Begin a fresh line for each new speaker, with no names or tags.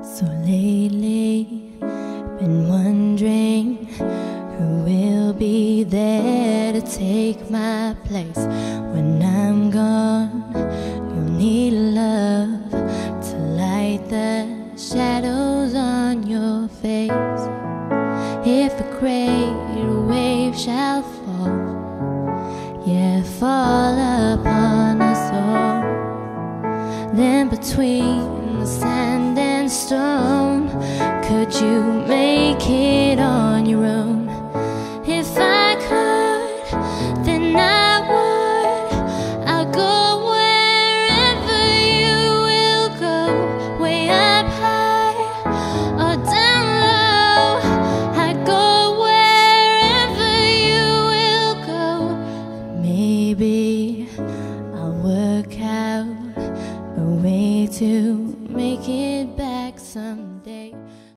So lately, been wondering who will be there to take my place when I'm gone. You'll need love to light the shadows on your face. If a great wave shall fall, yeah, fall upon us all, then between the sand and stone, could you make it on your own? If I could, then I would. I'll go wherever you will go, way up high or down low. I'd go wherever you will go. Maybe I'll work out a way to make it back someday.